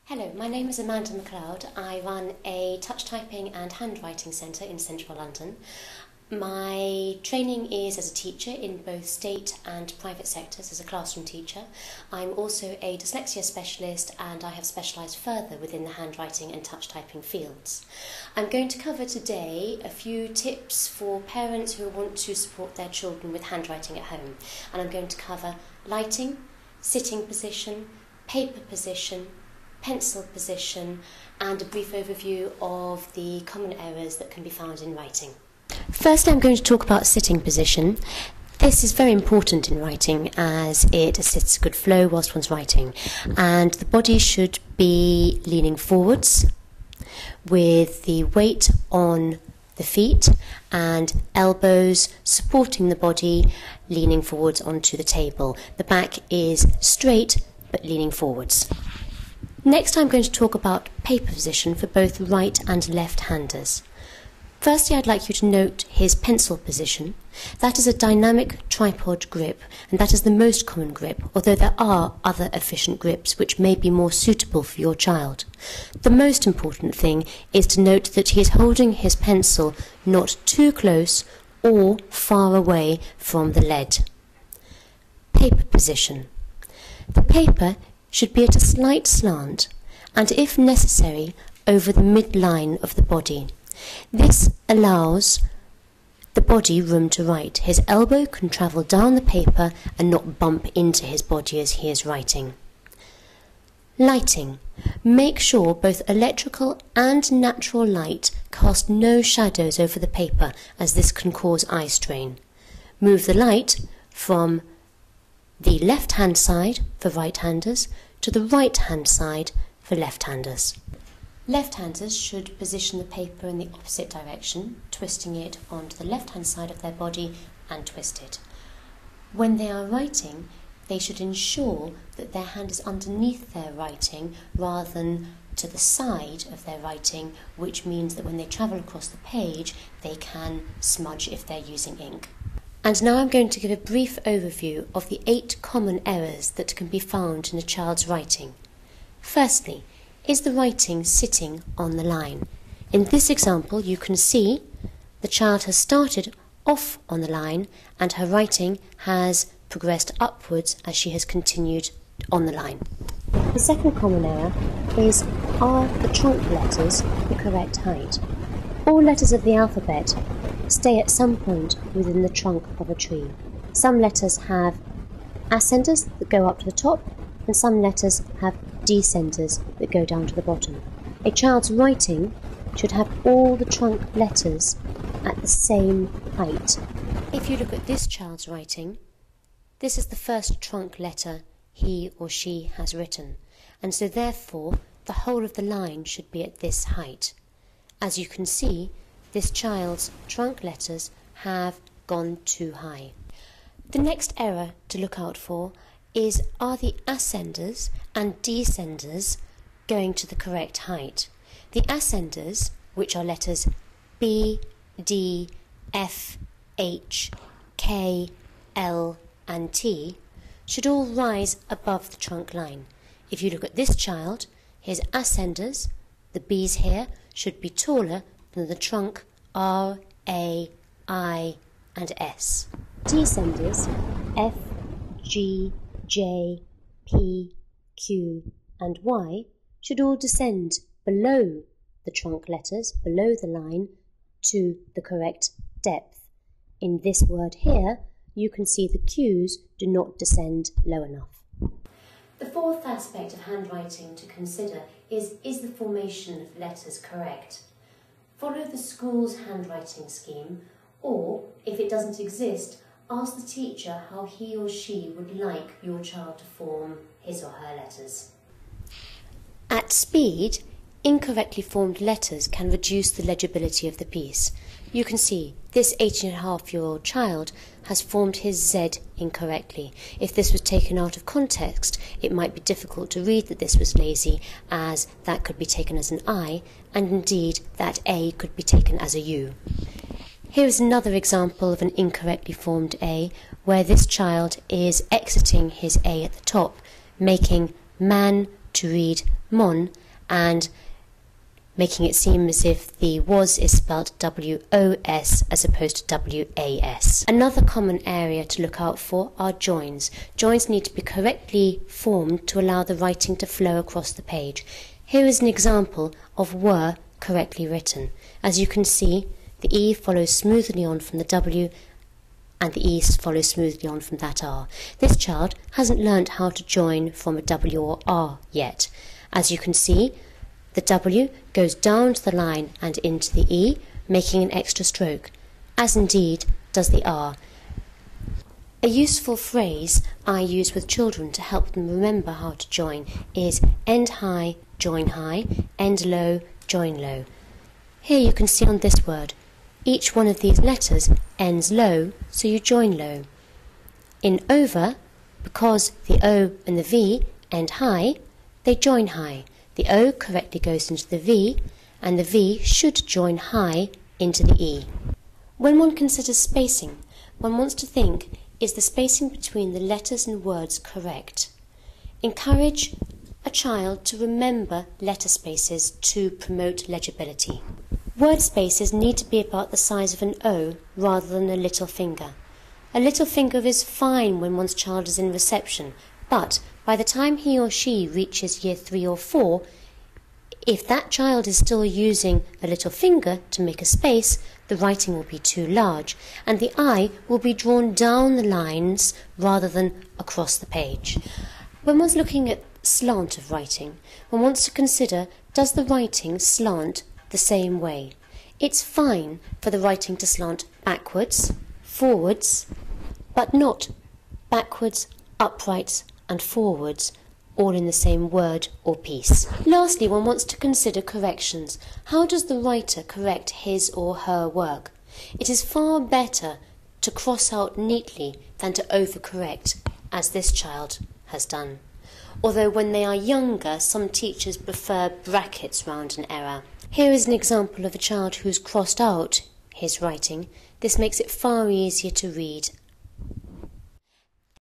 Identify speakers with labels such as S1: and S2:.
S1: Hello, my name is Amanda McLeod. I run a touch typing and handwriting centre in central London. My training is as a teacher in both state and private sectors as a classroom teacher. I'm also a dyslexia specialist and I have specialised further within the handwriting and touch typing fields. I'm going to cover today a few tips for parents who want to support their children with handwriting at home. And I'm going to cover lighting, sitting position, paper position, pencil position, and a brief overview of the common errors that can be found in writing. First, I'm going to talk about sitting position. This is very important in writing as it assists good flow whilst one's writing, and the body should be leaning forwards with the weight on the feet and elbows supporting the body, leaning forwards onto the table. The back is straight but leaning forwards. Next, I'm going to talk about paper position for both right and left-handers. Firstly, I'd like you to note his pencil position. That is a dynamic tripod grip, and that is the most common grip, although there are other efficient grips which may be more suitable for your child. The most important thing is to note that he is holding his pencil not too close or far away from the lead. Paper position. The paper should be at a slight slant and, if necessary, over the midline of the body. This allows the body room to write. His elbow can travel down the paper and not bump into his body as he is writing. Lighting. Make sure both electrical and natural light cast no shadows over the paper, as this can cause eye strain. Move the light from the left-hand side for right-handers to the right-hand side for left-handers. Left-handers should position the paper in the opposite direction, twisting it onto the left-hand side of their body and twist it. When they are writing, they should ensure that their hand is underneath their writing rather than to the side of their writing, which means that when they travel across the page, they can smudge if they're using ink. And now I'm going to give a brief overview of the 8 common errors that can be found in a child's writing. Firstly, is the writing sitting on the line? In this example, you can see the child has started off on the line and her writing has progressed upwards as she has continued on the line. The second common error is, are the trunk letters the correct height? All letters of the alphabet stay at some point within the trunk of a tree. Some letters have ascenders that go up to the top, and some letters have descenders that go down to the bottom. A child's writing should have all the trunk letters at the same height. If you look at this child's writing, this is the first trunk letter he or she has written, and so therefore the whole of the line should be at this height. As you can see, this child's trunk letters have gone too high. The next error to look out for is, are the ascenders and descenders going to the correct height? The ascenders, which are letters B, D, F, H, K, L and T, should all rise above the trunk line. If you look at this child, his ascenders, the B's here, should be taller than the trunk R, A, I and S. Descenders F, G, J, P, Q and Y should all descend below the trunk letters, below the line, to the correct depth. In this word here, you can see the Q's do not descend low enough. The fourth aspect of handwriting to consider is the formation of letters correct? Follow the school's handwriting scheme, or, if it doesn't exist, ask the teacher how he or she would like your child to form his or her letters. At speed, incorrectly formed letters can reduce the legibility of the piece. You can see this 18-and-a-half-year-old child has formed his Z incorrectly. If this was taken out of context, it might be difficult to read that this was lazy, as that could be taken as an I, and indeed that A could be taken as a U. Here is another example of an incorrectly formed A, where this child is exiting his A at the top, making man to read mon and making it seem as if the was is spelt W-O-S as opposed to W-A-S. Another common area to look out for are joins. Joins need to be correctly formed to allow the writing to flow across the page. Here is an example of were correctly written. As you can see, the E follows smoothly on from the W and the E follows smoothly on from that R. This child hasn't learnt how to join from a W or R yet. As you can see, the W goes down to the line and into the E, making an extra stroke, as indeed does the R. A useful phrase I use with children to help them remember how to join is end high, join high, end low, join low. Here you can see on this word, each one of these letters ends low, so you join low. In over, because the O and the V end high, they join high. The O correctly goes into the V, and the V should join high into the E. When one considers spacing, one wants to think, is the spacing between the letters and words correct? Encourage a child to remember letter spaces to promote legibility. Word spaces need to be about the size of an O rather than a little finger. A little finger is fine when one's child is in reception, but by the time he or she reaches year 3 or 4, if that child is still using a little finger to make a space, the writing will be too large, and the I will be drawn down the lines rather than across the page. When one's looking at slant of writing, one wants to consider, does the writing slant the same way? It's fine for the writing to slant backwards, forwards, but not backwards, uprights, and forwards, all in the same word or piece. Lastly, one wants to consider corrections. How does the writer correct his or her work? It is far better to cross out neatly than to overcorrect, as this child has done. Although when they are younger, some teachers prefer brackets round an error. Here is an example of a child who's crossed out his writing. This makes it far easier to read